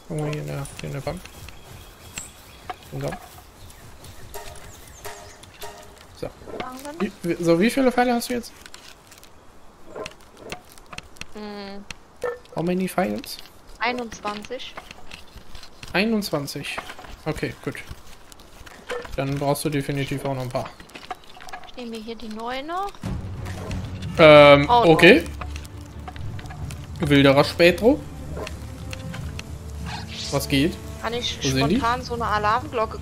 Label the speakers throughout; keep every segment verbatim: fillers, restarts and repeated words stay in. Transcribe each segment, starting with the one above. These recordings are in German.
Speaker 1: Guck mal hier in der, hier in der Bank. So. Wie, so, wie viele Pfeile hast du jetzt?
Speaker 2: Hm.
Speaker 1: How many files?
Speaker 2: einundzwanzig.
Speaker 1: einundzwanzig. Okay, gut. Dann brauchst du definitiv auch noch ein paar.
Speaker 2: Ich nehme hier die neun noch.
Speaker 1: Ähm,
Speaker 2: Oh,
Speaker 1: okay. Wilderer Spätro. Was geht?
Speaker 2: Kann ich
Speaker 1: Wo sind die?
Speaker 2: spontan so eine Alarmglocke?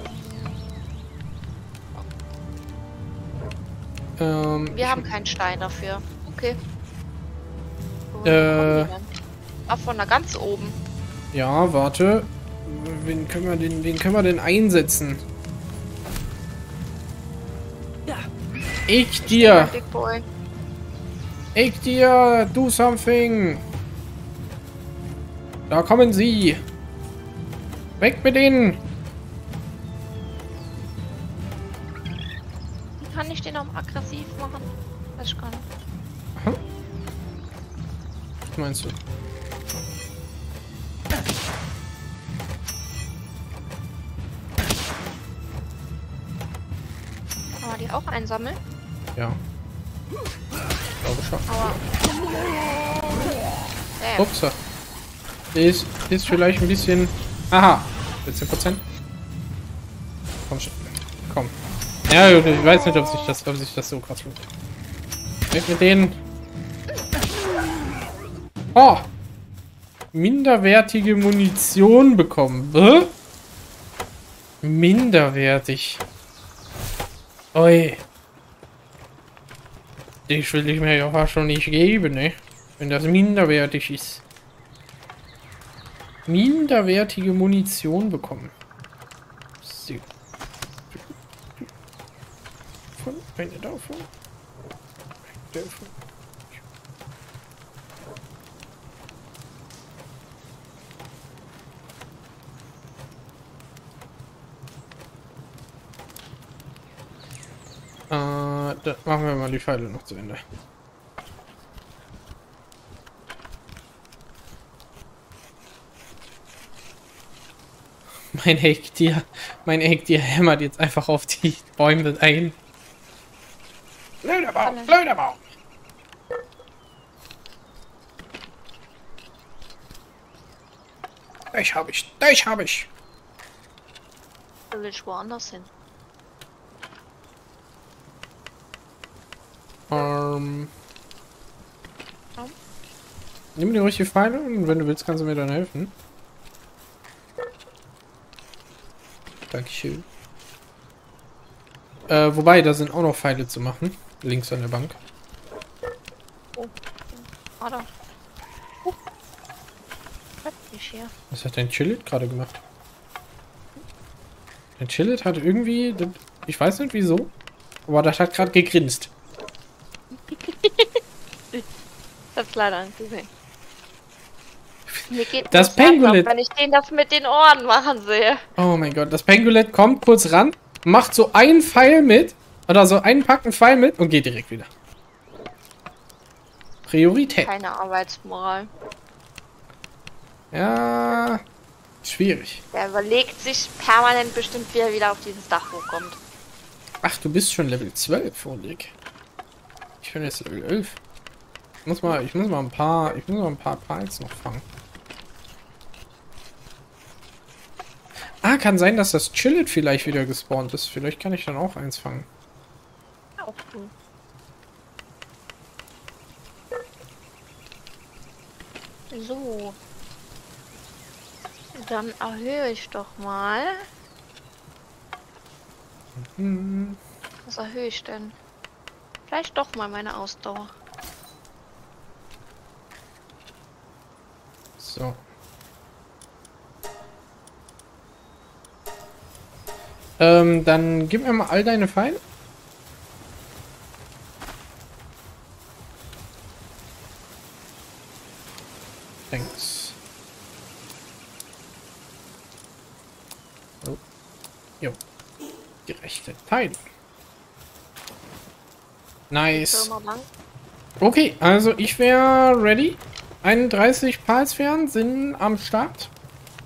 Speaker 1: Ähm,
Speaker 2: Wir
Speaker 1: ich-
Speaker 2: haben keinen Stein dafür. Okay. Wo
Speaker 1: Äh.
Speaker 2: kommen die denn? Ach, von da ganz oben.
Speaker 1: Ja, warte. Wen können wir denn, wen können wir denn einsetzen? Ich dir!
Speaker 2: Big Boy.
Speaker 1: Ich dir! Do something! Da kommen sie! Weg mit denen!
Speaker 2: Wie kann ich den auch aggressiv machen? Weiß ich gar nicht.
Speaker 1: Was meinst du?
Speaker 2: Kann man die auch einsammeln?
Speaker 1: Ja. Ich glaube schon.
Speaker 2: Aua. Damn.
Speaker 1: Ups. Ist, ist vielleicht ein bisschen... Aha. vierzehn Prozent. Komm schon. Komm. Ja, ich weiß nicht, ob sich das, ob sich das so krass lohnt. Weg mit denen. Oh. Minderwertige Munition bekommen. Hä? Minderwertig. Oi. Das will ich mir ja fast schon nicht geben, ne? Wenn das minderwertig ist. Minderwertige Munition bekommen. So. Von eine davon. Davon. Äh, da machen wir mal die Pfeile noch zu Ende. Mein Ecktier, mein Ecktier hämmert jetzt einfach auf die Bäume ein. Blöder Baum, blöder Baum. Dich hab ich, dich hab ich.
Speaker 2: Da will ich woanders hin.
Speaker 1: Ähm.
Speaker 2: Ja.
Speaker 1: Nimm dir ruhig die Pfeile und wenn du willst, kannst du mir dann helfen. Dankeschön. Äh, wobei, da sind auch noch Pfeile zu machen. Links an der Bank.
Speaker 2: Oh. Ah, da. Uh. Nicht hier.
Speaker 1: Was hat dein Chillit gerade gemacht? Dein Chillit hat irgendwie... Ich weiß nicht wieso. Aber das hat gerade gegrinst.
Speaker 2: Ich hab's leider nicht gesehen. Mir geht
Speaker 1: Das
Speaker 2: Herz auf,
Speaker 1: Pengulet.
Speaker 2: wenn ich den das mit den Ohren machen sehe.
Speaker 1: Oh mein Gott, das Pengulet kommt kurz ran, macht so einen Pfeil mit, oder so einen Packen Pfeil mit und geht direkt wieder. Priorität.
Speaker 2: Keine Arbeitsmoral.
Speaker 1: Ja, schwierig.
Speaker 2: Der überlegt sich permanent bestimmt, wie er wieder auf dieses Dach hochkommt.
Speaker 1: Ach, du bist schon Level zwölf, Oleg. Ich bin jetzt Level elf. Ich muss mal, ich muss mal ein paar, ich muss mal ein paar Pals noch fangen. Ah, kann sein, dass das Chillet vielleicht wieder gespawnt ist. Vielleicht kann ich dann auch eins fangen.
Speaker 2: Auch cool. So. Dann erhöhe ich doch mal.
Speaker 1: Hm.
Speaker 2: Was erhöhe ich denn? Vielleicht doch mal meine Ausdauer.
Speaker 1: So. Ähm, dann gib mir mal all deine Pfeile. Thanks. Oh. Jo. Gerechte Teile. Nice.
Speaker 2: Firma Bank.
Speaker 1: Okay, also ich wäre ready. einunddreißig Palsfern sind am Start.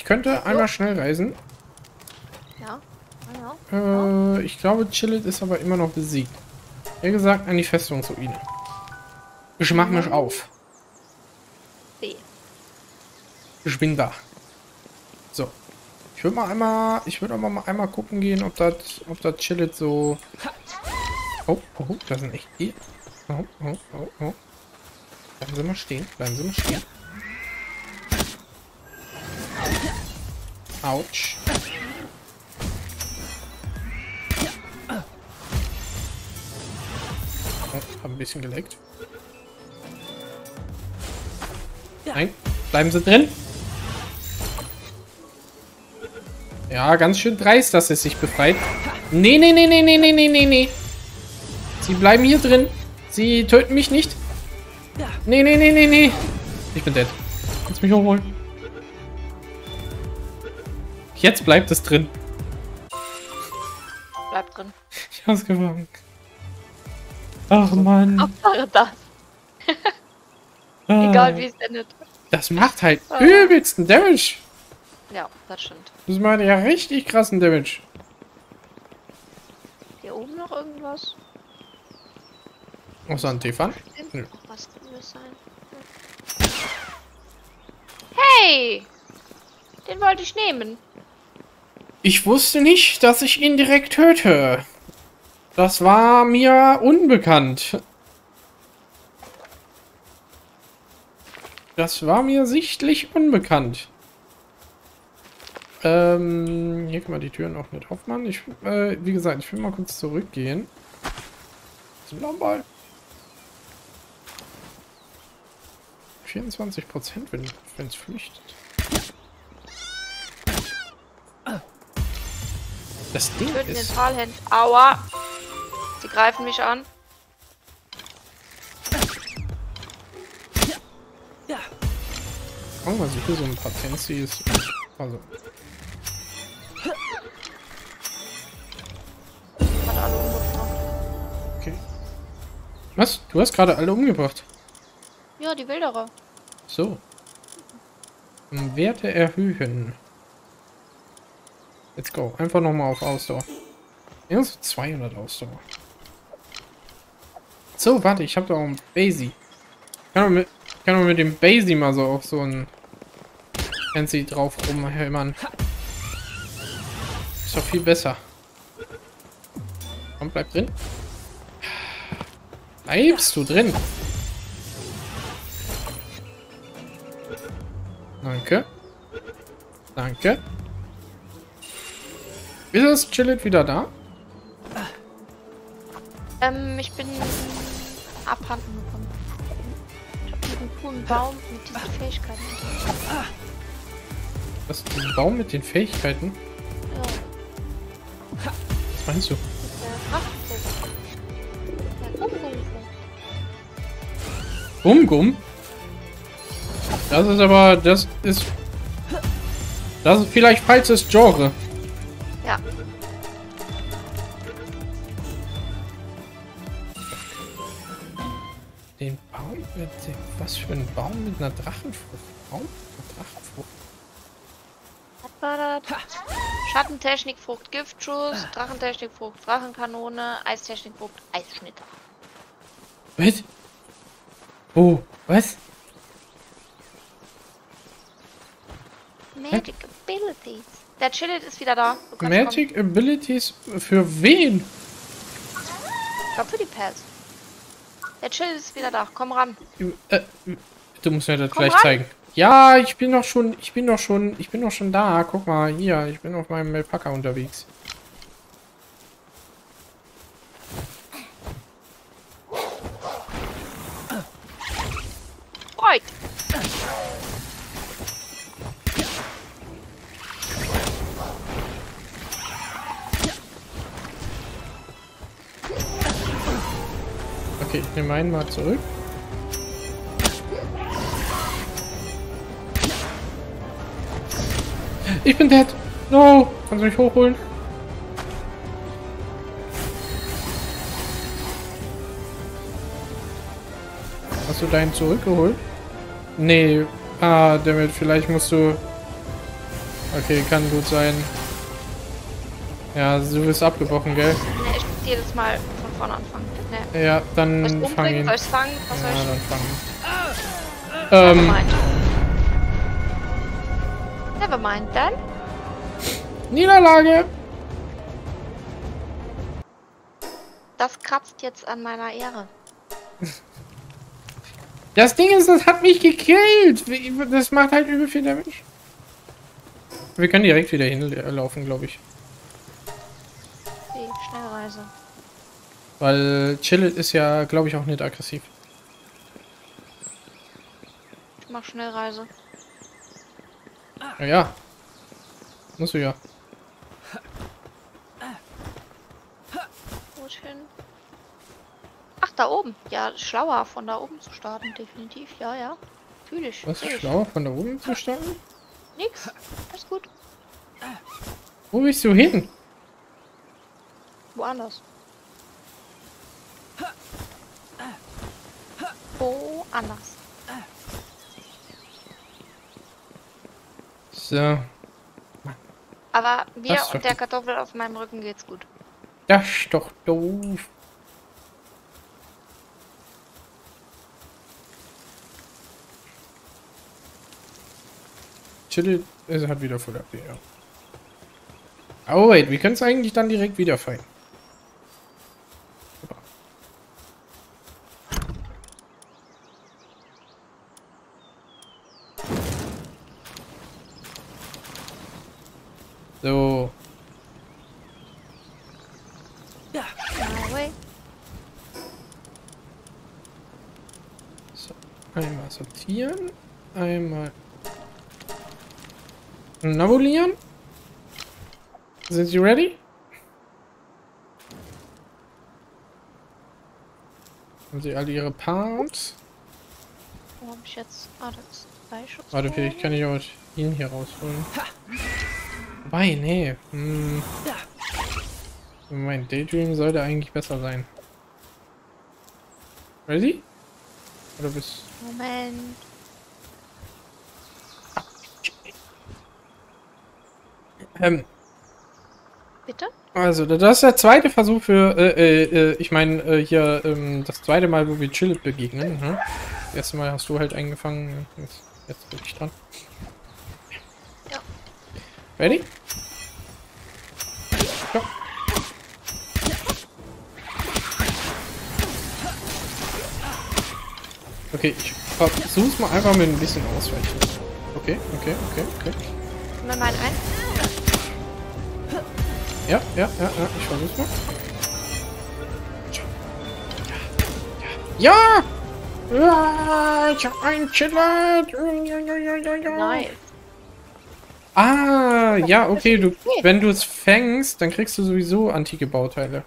Speaker 1: Ich könnte einmal schnell reisen.
Speaker 2: Ja. Ja.
Speaker 1: Äh, ich glaube, Chillet ist aber immer noch besiegt. Wie gesagt, an die Festungsruine. Ich mach mich auf.
Speaker 2: B.
Speaker 1: Ich bin da. So. Ich würde mal einmal, ich würde aber mal einmal gucken gehen, ob das, ob das Chillet so. Oh, oh, das sind echt die. Oh, oh, oh, oh. Bleiben Sie mal stehen, bleiben Sie mal stehen. Autsch. Oh, hab ein bisschen geleckt. Nein, bleiben Sie drin. Ja, ganz schön dreist, dass es sich befreit. Nee, nee, nee, nee, nee, nee, nee, nee, nee. Sie bleiben hier drin. Sie töten mich nicht. Nee, nee, nee, nee, nee. Ich bin dead. Kannst mich hochholen. Jetzt bleibt es drin.
Speaker 2: Bleib drin.
Speaker 1: Ich hab's gefangen. Ach, Mann.
Speaker 2: Hauptsache das.
Speaker 1: Ah.
Speaker 2: Egal wie es endet.
Speaker 1: Das macht halt übelsten Damage.
Speaker 2: Ja, das stimmt.
Speaker 1: Das macht ja richtig krassen Damage.
Speaker 2: Hier oben noch irgendwas?
Speaker 1: Außer ein Tefan? Nö.
Speaker 2: Noch was Cooles sein. Hey! Den wollte ich nehmen.
Speaker 1: Ich wusste nicht, dass ich ihn direkt töte. Das war mir unbekannt. Das war mir sichtlich unbekannt. Ähm, hier kann man die Türen auch nicht aufmachen. Ich, äh, wie gesagt, ich will mal kurz zurückgehen. Zum Blaumball. vierundzwanzig Prozent, wenn es flüchtet. Das Ding
Speaker 2: Töten den
Speaker 1: ist...
Speaker 2: Talhand. Aua! Sie greifen mich an.
Speaker 1: Oh, was ich hier so ein paar Tensis. Also.
Speaker 2: Hat alle umgebracht.
Speaker 1: Okay. Was? Du hast gerade alle umgebracht?
Speaker 2: Ja, die Wilderer.
Speaker 1: So. Werte erhöhen. Let's go. Einfach nochmal auf Ausdauer. Ja, so zweihundert Ausdauer. So, warte, ich habe da auch einen Basie. Kann man mit, kann man mit dem Basie mal so auf so ein Fancy drauf rumhämmern. Ist doch viel besser. Komm, bleib drin. Bleibst du drin? Danke. Danke. Ist das Chillet wieder da?
Speaker 2: Ähm, ich bin abhanden gekommen. Ich hab diesen coolen Baum mit diesen Fähigkeiten.
Speaker 1: Was ist ein Baum mit den Fähigkeiten?
Speaker 2: Ja,
Speaker 1: Was meinst du?
Speaker 2: der Kraftfrucht. Der Gumgumfrucht.
Speaker 1: Gum-Gum? Das ist aber, das ist, das ist vielleicht falsches Genre.
Speaker 2: Ja.
Speaker 1: Den Baum mit dem, was für ein Baum mit einer Drachenfrucht? Baum mit einer Drachenfrucht?
Speaker 2: Was war das? Schattentechnikfrucht, Giftschuss, Drachentechnikfrucht, Drachenkanone, Eistechnikfrucht, Eisschnitter.
Speaker 1: Was? Oh, was?
Speaker 2: Magic Abilities. Der Chillet ist wieder da. Du kannst
Speaker 1: Magic Abilities für wen?
Speaker 2: kommen. Ich glaube für die Pals. Der Chillet ist wieder da. Komm ran.
Speaker 1: Äh, du musst mir das
Speaker 2: Komm
Speaker 1: gleich
Speaker 2: ran.
Speaker 1: zeigen. Ja, ich bin doch schon, ich bin doch schon, ich bin doch schon da. Guck mal, hier, ich bin auf meinem Alpaka unterwegs.
Speaker 2: Freud.
Speaker 1: Okay, ich nehme einen mal zurück. Ich bin dead. No, kannst du mich hochholen? Hast du deinen zurückgeholt? Nee. Ah, damit vielleicht musst du... Okay, kann gut sein. Ja, du wirst abgebrochen, gell?
Speaker 2: Ne, ich muss jedes Mal von vorne anfangen. Ne.
Speaker 1: Ja, dann
Speaker 2: Soll ich
Speaker 1: fang
Speaker 2: umbringen?
Speaker 1: ihn.
Speaker 2: Soll ich fangen? Was soll
Speaker 1: Ja,
Speaker 2: ich?
Speaker 1: dann fang ihn. Ähm,
Speaker 2: Nevermind. Nevermind, dann?
Speaker 1: Niederlage!
Speaker 2: Das kratzt jetzt an meiner Ehre.
Speaker 1: Das Ding ist, das hat mich gekillt! Wie- Das macht halt übel viel Damage. Wir können direkt wieder hinlaufen, glaube ich.
Speaker 2: Die Schnellreise.
Speaker 1: Weil Chillet ist ja, glaube ich, auch nicht aggressiv.
Speaker 2: Ich mach Schnellreise.
Speaker 1: Ja, ja. Musst du ja.
Speaker 2: Wohin? Ach, da oben. Ja, schlauer von da oben zu starten, definitiv. Ja, ja. Fühl ich.
Speaker 1: Was
Speaker 2: seh
Speaker 1: ist
Speaker 2: ich.
Speaker 1: schlauer, von da oben zu starten?
Speaker 2: Nix. Alles gut.
Speaker 1: Wo bist du hin?
Speaker 2: Woanders. Woanders.
Speaker 1: So.
Speaker 2: Aber mir
Speaker 1: Das ist
Speaker 2: und
Speaker 1: doch-
Speaker 2: der Kartoffel auf meinem Rücken geht's gut.
Speaker 1: Das ist doch doof. Chillet ist hat wieder voll ab, ja. Oh wait, wir können es eigentlich dann direkt wieder fighten. Super. So.
Speaker 2: My way.
Speaker 1: So. Einmal sortieren. Einmal nabulieren. Sind Sie ready? Haben Sie alle Ihre Parts?
Speaker 2: Wo hab ich jetzt? Ah, das ist Fleischschutz.
Speaker 1: Warte, vielleicht kann ich auch ihn hier rausholen. Wobei, nee. Hm. Mein Daydream sollte eigentlich besser sein. Ready? Oder bist
Speaker 2: Moment.
Speaker 1: ähm,
Speaker 2: Bitte?
Speaker 1: also, das ist der zweite Versuch für, äh, äh, äh, ich meine, äh, hier, ähm, das zweite Mal, wo wir Chillet begegnen. Hm? Das erste Mal hast du halt eingefangen, jetzt, jetzt bin ich dran.
Speaker 2: Ja.
Speaker 1: Ready? Ja. Okay, ich versuch's mal einfach mit ein bisschen Ausweichen. Okay, okay, okay, okay.
Speaker 2: Nimm mal ein.
Speaker 1: Ja, ja, ja, ja, ich versuch's mal. Ja! Ja! Ich hab einen Chillet!
Speaker 2: Nice.
Speaker 1: Ah, ja, okay, du, wenn du es fängst, dann kriegst du sowieso antike Bauteile.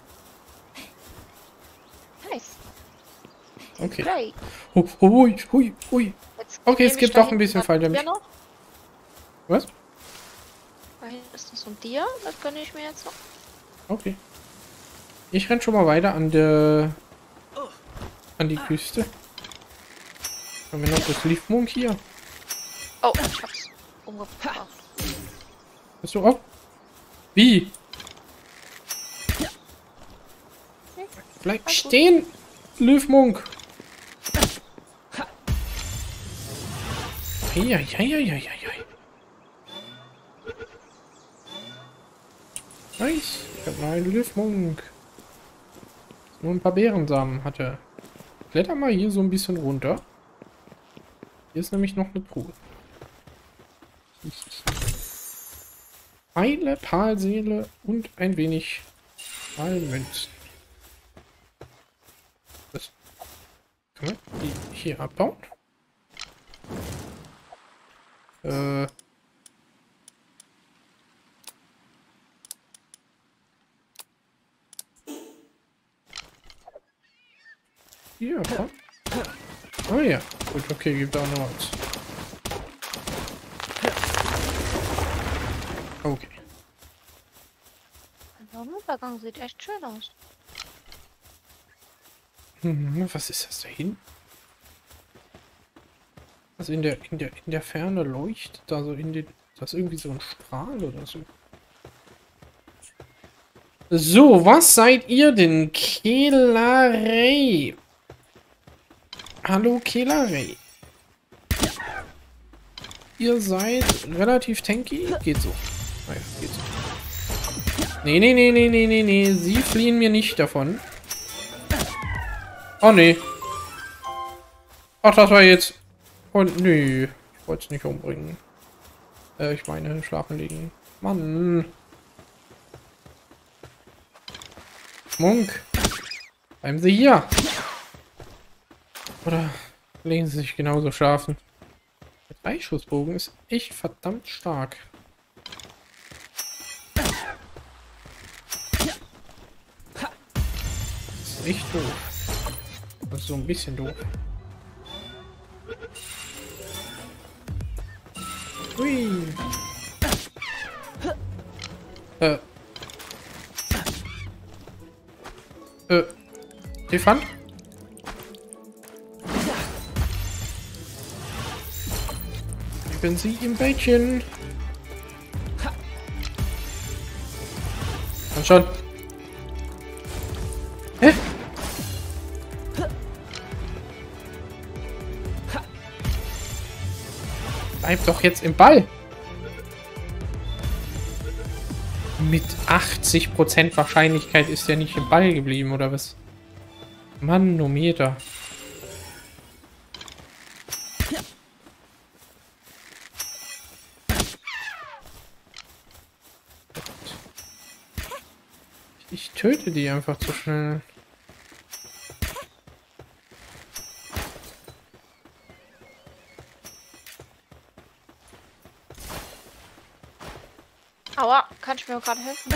Speaker 2: Nice.
Speaker 1: Okay.
Speaker 2: Great.
Speaker 1: Hu, hui, hui, hui.
Speaker 2: Jetzt
Speaker 1: Okay, es
Speaker 2: nehme ich
Speaker 1: gibt
Speaker 2: da
Speaker 1: doch ein bisschen
Speaker 2: hinten das
Speaker 1: Fall
Speaker 2: Tier
Speaker 1: damit.
Speaker 2: noch.
Speaker 1: Was?
Speaker 2: Da hinten ist noch so ein Tier. Das gönne ich mir jetzt noch.
Speaker 1: Okay. Ich renn schon mal weiter an der an die Küste. Haben wir noch das Leafmunk hier?
Speaker 2: Oh, ich hab's umgebracht.
Speaker 1: Bist du auf? Wie? Bleib
Speaker 2: Alles gut.
Speaker 1: stehen, Leafmunk. Ja, ja, ja, ja, ja, ja. Nice. Ich hab noch einen Leafmunk. Nur ein paar Beerensamen hatte. Kletter mal hier so ein bisschen runter. Hier ist nämlich noch eine Truhe. Heile, Palseele und ein wenig Palmünzen. Das können wir die hier abbauen. Äh. Hier, komm. Oh ja, gut, okay, gibt auch noch was. Okay.
Speaker 2: Der Sonnenuntergang sieht echt schön aus.
Speaker 1: Hm, was ist das da hin? Also in der in der in der Ferne leuchtet, also in den Ist das irgendwie so ein Strahl oder so? So, was seid ihr denn? Kelarei. Hallo, Kelarei. Ihr seid relativ tanky? Geht so. Naja, geht so. Nee, nee, nee, nee, nee, nee, nee. Sie fliehen mir nicht davon. Oh, nee. Ach, das war jetzt... Und nö. Ich wollte es nicht umbringen. Äh, ich meine, schlafen liegen. Mann. Munk. Bleiben Sie hier. Oder legen Sie sich genauso schlafen. Der Dreischussbogen ist echt verdammt stark. Das ist echt doof. Das ist so ein bisschen doof. Hui. Äh. Äh. Stefan? Ich bin Sie im Bettchen. Komm schon. Hä? Bleib doch jetzt im Ball. Mit achtzig Prozent Wahrscheinlichkeit ist er nicht im Ball geblieben, oder was? Manometer. Ich töte die einfach zu schnell.
Speaker 2: Aua, kann ich mir gerade helfen?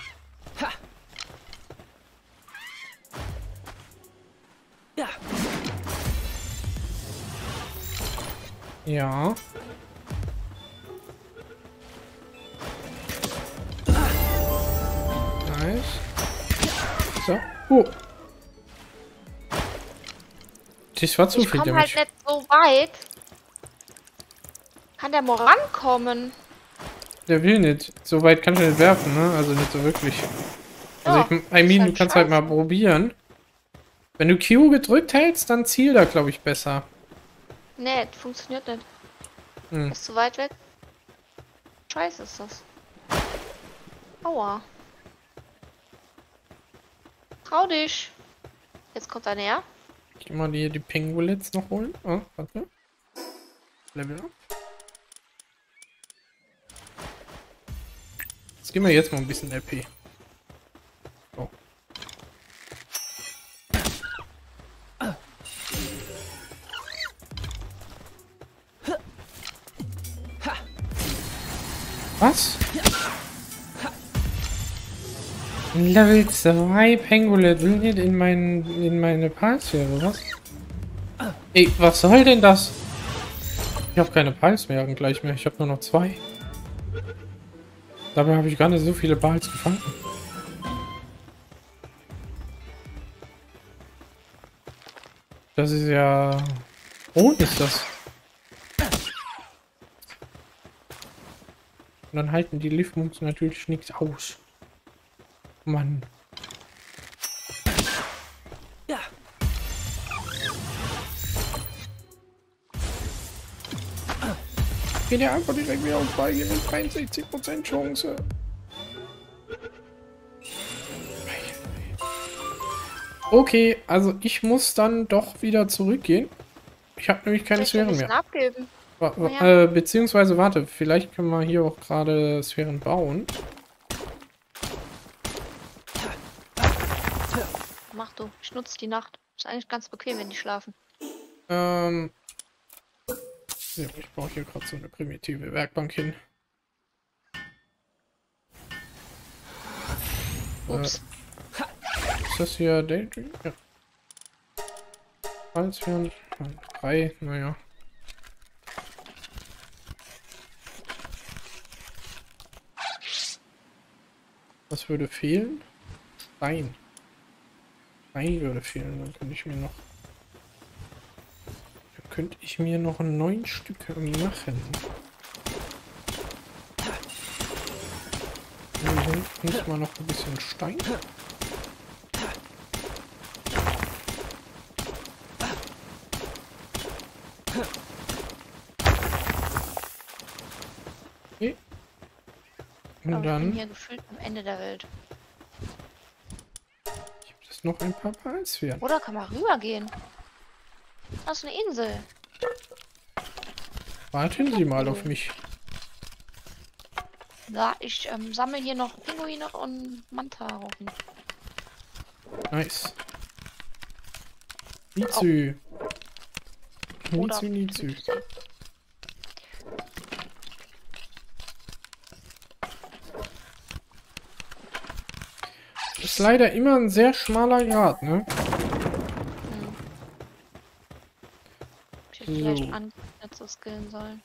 Speaker 3: Ja.
Speaker 1: Ja. Nice. So. Uh. Das war zu
Speaker 2: Ich
Speaker 1: viel
Speaker 2: komme
Speaker 1: Damage.
Speaker 2: halt nicht so weit. Kann der mal rankommen?
Speaker 1: Der will nicht. So weit kann ich nicht werfen, ne? Also nicht so wirklich. Also
Speaker 2: Ja,
Speaker 1: ich, I mean,
Speaker 2: ist halt
Speaker 1: du kannst halt mal
Speaker 2: scheiße.
Speaker 1: probieren. Wenn du Q gedrückt hältst, dann zielt er, glaube ich, besser.
Speaker 2: Nee, das funktioniert nicht.
Speaker 1: Hm.
Speaker 2: Ist zu weit weg. Scheiße ist das. Aua. Trau dich. Jetzt kommt er näher.
Speaker 1: Ich geh mal die, die Penguillets noch holen. Oh, warte. Level up. Jetzt gehen wir jetzt mal ein bisschen R P. So. Was? Level zwei Penguillet will nicht in, mein, in meine Palsphäre, was? Ey, was soll denn das? Ich habe keine Pals mehr gleich mehr. Ich habe nur noch zwei. Dabei habe ich gar nicht so viele Pals gefangen. Das ist ja... Oh, ist das. Und dann halten die Liftmoves natürlich nichts aus. Mann.
Speaker 3: Ja.
Speaker 1: Geht ja einfach direkt wieder auf Ball, hier mit dreiundsechzig Prozent Chance. Okay, also ich muss dann doch wieder zurückgehen. Ich habe nämlich keine
Speaker 2: Soll ich dir ein
Speaker 1: Sphären
Speaker 2: bisschen
Speaker 1: mehr.
Speaker 2: abgeben?
Speaker 1: Wa wa
Speaker 2: Ja.
Speaker 1: äh, beziehungsweise, warte, vielleicht können wir hier auch gerade Sphären bauen.
Speaker 2: Mach du. Ich nutze die Nacht. Ist eigentlich ganz bequem, wenn die schlafen.
Speaker 1: Ähm. Ja, ich baue hier gerade so eine primitive Werkbank hin.
Speaker 2: Ups.
Speaker 1: Äh, ist das hier Daydream? Ja. Palsphären. Drei, naja. Was würde fehlen? Stein. Stein würde fehlen, dann könnte ich mir noch. Dann könnte ich mir noch neun Stücke machen. Hier hinten ist mal noch ein bisschen Stein. Okay. Und
Speaker 2: Aber ich bin
Speaker 1: dann
Speaker 2: hier gefühlt am Ende der Welt.
Speaker 1: gibt es noch ein paar Palsphären.
Speaker 2: Oder kann man rübergehen? Das ist eine Insel.
Speaker 1: Warten Sie mal auf mich.
Speaker 2: Ja, ich ähm, sammle hier noch Pinguine und Manta-Raupen.
Speaker 1: Nice. Nizü.
Speaker 2: Oder
Speaker 1: Nizü, Nizü. Ist leider immer ein sehr schmaler Grad, ne?
Speaker 2: Hm. Ich hätte vielleicht
Speaker 1: So.
Speaker 2: an nicht so skillen sollen.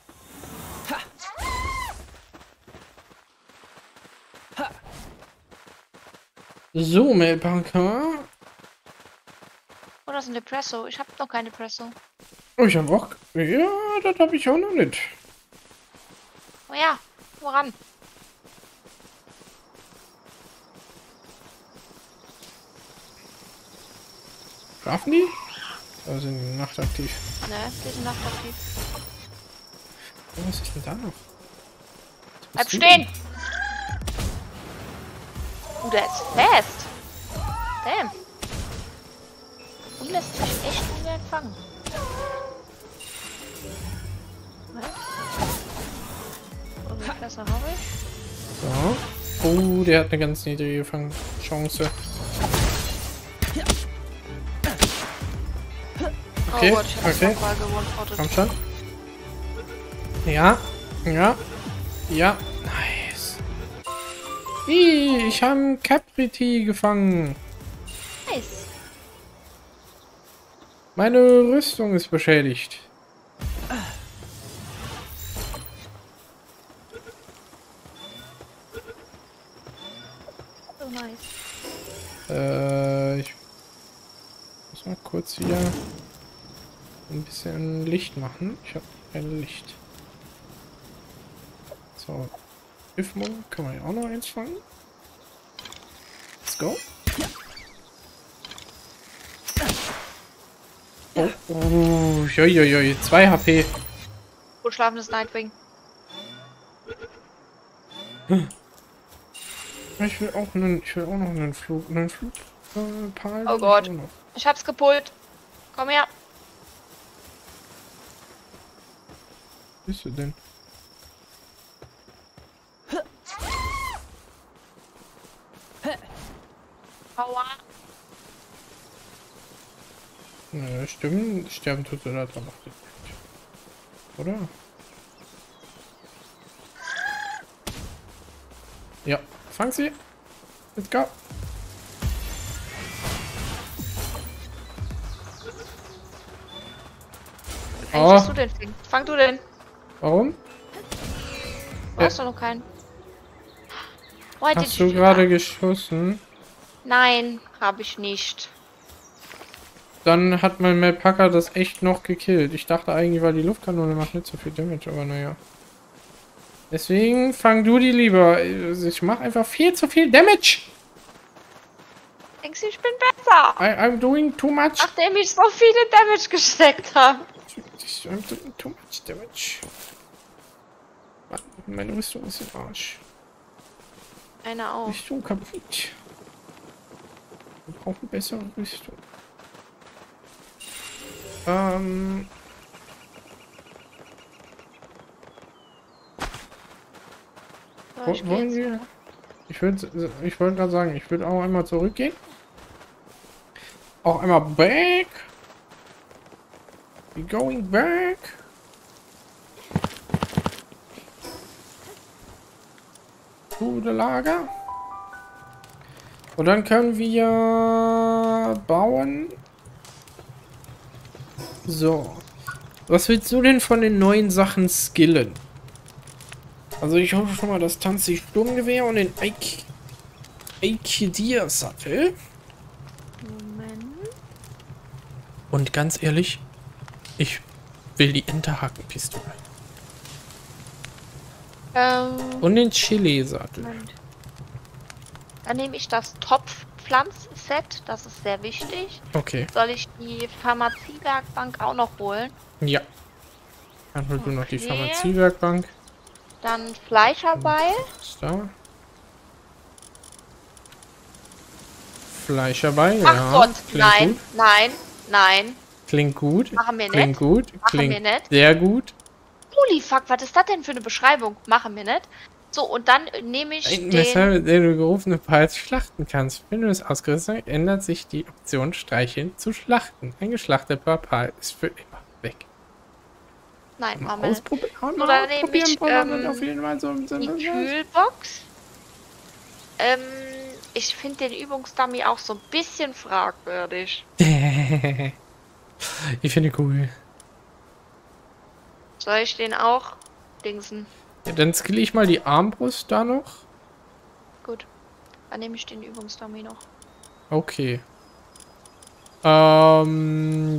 Speaker 1: So, Melbanker.
Speaker 2: Oh, das ist ein Depresso. Ich habe noch kein Depresso.
Speaker 1: Oh, ich hab auch. Ja, das habe ich auch noch nicht.
Speaker 2: Oh ja, woran?
Speaker 1: Schlafen die? Oder sind die nachtaktiv?
Speaker 2: Ne, die sind nachtaktiv.
Speaker 1: Oh, was ist denn da noch?
Speaker 2: Bleib stehen! Uh, der ist fest. Damn. Und lässt sich echt unwert fangen. Ne? So viel Klasse habe ich.
Speaker 1: So. Oh, der hat eine ganz niedrige Fangchance. Okay,
Speaker 2: Oh Gott, ich hab das
Speaker 1: okay.
Speaker 2: nochmal gewonnen.
Speaker 1: Komm schon. Ja, ja, ja. Nice. Ih, ich habe einen Capriti gefangen.
Speaker 2: Nice.
Speaker 1: Meine Rüstung ist beschädigt.
Speaker 2: So nice.
Speaker 1: Äh, ich muss mal kurz hier ein bisschen Licht machen. Ich habe kein Licht. So. Öffnung kann man ja auch noch eins fangen. Let's go. Oh, oh, jojojo, zwei H P.
Speaker 2: Gut schlafendes Nightwing.
Speaker 1: Ich will auch einen, ich will auch noch einen Flug, einen Flug. Äh, Pal
Speaker 2: Oh Gott. Ich hab's gepult. Komm her.
Speaker 1: Wo bist du denn?
Speaker 2: Aua.
Speaker 1: Nö, stimmen, sterben tut er da noch nicht. Oder? Ja, fang sie. Let's go.
Speaker 2: Eigentlich
Speaker 1: Oh.
Speaker 2: hast du den Fing. Fang du den.
Speaker 1: Warum?
Speaker 2: Du hast doch noch keinen. Oh, hätte
Speaker 1: Hast
Speaker 2: ich-
Speaker 1: du gerade geschossen?
Speaker 2: Nein, habe ich nicht.
Speaker 1: Dann hat mein Melpacker das echt noch gekillt. Ich dachte eigentlich, weil die Luftkanone macht nicht so viel Damage, aber naja. Deswegen fang du die lieber. Ich mache einfach viel zu viel Damage.
Speaker 2: Denkst du, ich bin besser?
Speaker 1: I, I'm doing too much.
Speaker 2: Nachdem ich so viele Damage gesteckt habe.
Speaker 1: I'm doing too much damage. Mann, meine Rüstung ist im Arsch.
Speaker 2: Einer auch.
Speaker 1: Rüstung kaputt. Wir brauchen bessere Rüstung. Ähm.
Speaker 2: So, ich
Speaker 1: Wo-
Speaker 2: geh
Speaker 1: wollen
Speaker 2: jetzt
Speaker 1: wir?
Speaker 2: mal.
Speaker 1: Ich würde, ich wollte gerade sagen, ich würde auch einmal zurückgehen. Auch einmal back. We going back. To the Lager. Und dann können wir bauen. So. Was willst du denn von den neuen Sachen skillen? Also ich hoffe schon mal das Tanzi Sturmgewehr und den Aikidia Sattel.
Speaker 2: Moment.
Speaker 1: Und ganz ehrlich, ich will die Enterhakenpistole.
Speaker 2: Ähm.
Speaker 1: Und den Chili Sattel.
Speaker 2: Moment. Dann nehme ich das Topfpflanz-Set, das ist sehr wichtig.
Speaker 1: Okay.
Speaker 2: Soll ich die Pharmaziewerkbank auch noch holen?
Speaker 1: Ja. Dann holst du noch die
Speaker 2: Okay.
Speaker 1: Pharmaziewerkbank.
Speaker 2: Dann Fleischerbeil.
Speaker 1: Ist da. Fleischerbeil,
Speaker 2: Ach
Speaker 1: ja.
Speaker 2: Gott,
Speaker 1: Klingt
Speaker 2: nein,
Speaker 1: gut.
Speaker 2: nein, nein.
Speaker 1: Klingt gut.
Speaker 2: Machen wir
Speaker 1: Klingt
Speaker 2: nicht.
Speaker 1: gut.
Speaker 2: Machen
Speaker 1: Klingt
Speaker 2: wir nicht.
Speaker 1: sehr gut.
Speaker 2: Holy fuck, was ist das denn für eine Beschreibung? Machen wir nicht. So, und dann nehme ich
Speaker 1: Ein
Speaker 2: den...
Speaker 1: Messer, mit dem du gerufene Pals schlachten kannst. Wenn du es ausgerüstet hast, ändert sich die Option Streicheln zu schlachten. Ein geschlachteter Pal ist für immer weg.
Speaker 2: Nein,
Speaker 1: Mal
Speaker 2: machen wir nicht.
Speaker 1: ausprobieren.
Speaker 2: So,
Speaker 1: Mal
Speaker 2: dann nehme
Speaker 1: ausprobieren,
Speaker 2: ich
Speaker 1: Paula, wird
Speaker 2: ähm,
Speaker 1: auf jeden Fall so, so,
Speaker 2: die
Speaker 1: so, so.
Speaker 2: Kühlbox. Ähm, ich finde den Übungsdummy auch so ein bisschen fragwürdig.
Speaker 1: Ich finde cool.
Speaker 2: Soll ich den auch dingsen?
Speaker 1: Ja, dann skill ich mal die Armbrust da noch.
Speaker 2: Gut. Dann nehme ich den Übungsdummy noch.
Speaker 1: Okay. Ähm,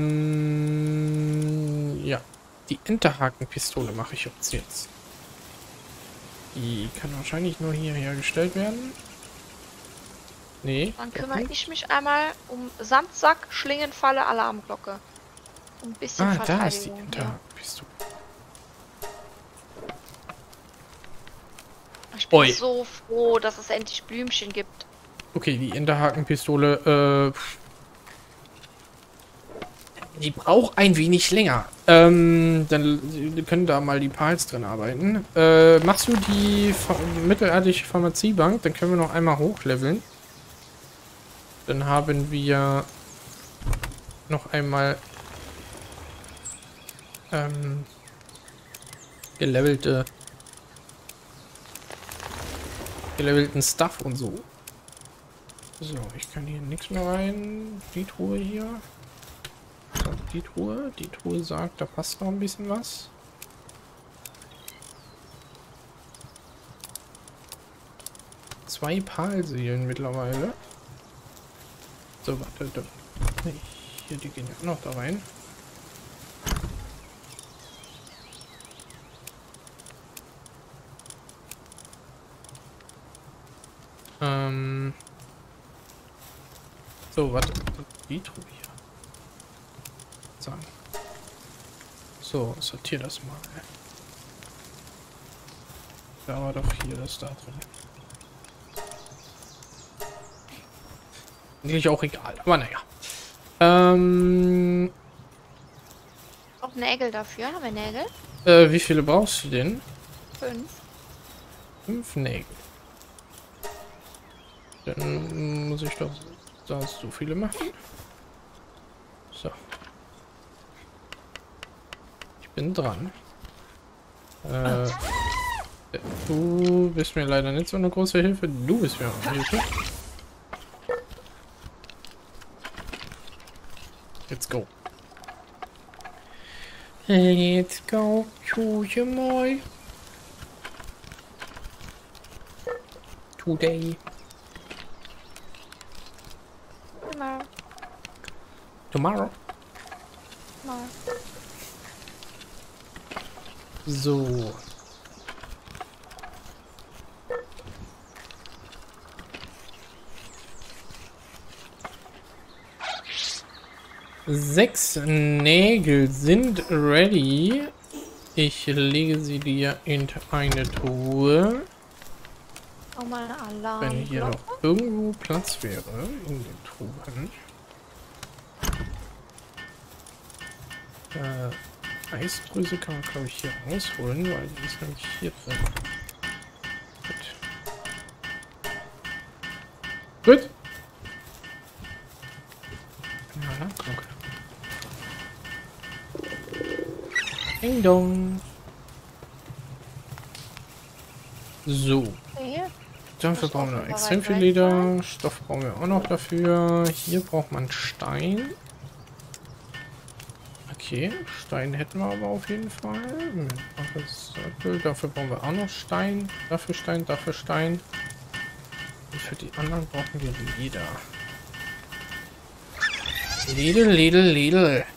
Speaker 1: dann... Ja. Die Enterhakenpistole mache ich uns jetzt. Die kann wahrscheinlich nur hier hergestellt werden. Nee.
Speaker 2: Dann
Speaker 1: doch
Speaker 2: kümmere
Speaker 1: nicht.
Speaker 2: ich mich einmal um Sandsack, Schlingenfalle, Alarmglocke. Ein bisschen
Speaker 1: Ah, da ist die
Speaker 2: Verteidigung. Ja.
Speaker 1: Enterhakenpistole.
Speaker 2: Ich bin
Speaker 1: Oi.
Speaker 2: so froh, dass es endlich Blümchen gibt.
Speaker 1: Okay, die Enterhakenpistole, äh... die braucht ein wenig länger. Ähm, dann wir können da mal die Pals drin arbeiten. Äh, machst du die Ph mittelalterliche Pharmaziebank? Dann können wir noch einmal hochleveln. Dann haben wir noch einmal ähm, gelevelte gelevelten Stuff und so. So, ich kann hier nichts mehr rein. Die Truhe hier. So, die Truhe. Die Truhe sagt, da passt noch ein bisschen was. Zwei Palseelen mittlerweile. So, warte. Da. Nee, hier, die gehen ja auch noch da rein. Ähm. So, warte. Die Truhe hier. Sagen. So, sortier das mal. Da war doch hier das da drin. Eigentlich auch egal, aber naja. Ähm.
Speaker 2: Auch Nägel dafür. Haben wir Nägel?
Speaker 1: Äh, wie viele brauchst du denn?
Speaker 2: Fünf.
Speaker 1: Fünf Nägel. Dann muss ich doch da so viele machen. So. Ich bin dran. Äh, du bist mir leider nicht so eine große Hilfe. Du bist mir auch eine Hilfe. Let's go. Let's go. Tschüss mal. Today.
Speaker 2: Genau.
Speaker 1: Tomorrow.
Speaker 2: Genau.
Speaker 1: So. Sechs Nägel sind ready. Ich lege sie dir in eine Truhe.
Speaker 2: Oh, meine Alarm.
Speaker 1: Wenn hier noch irgendwo Platz wäre in den Truhen. Äh, Eisdrüse kann man, glaube ich, hier rausholen, weil die ist nämlich hier drin. Gut. Gut. Ja, Glocke. Ding dong. So.
Speaker 2: Okay.
Speaker 1: Dafür brauchen wir noch extrem viel Leder. Stoff brauchen wir auch noch dafür. Hier braucht man Stein. Okay, Stein hätten wir aber auf jeden Fall. Dafür brauchen wir auch noch Stein. Dafür Stein, dafür Stein. Und für die anderen brauchen wir Leder. Ledel, Ledel, Ledel.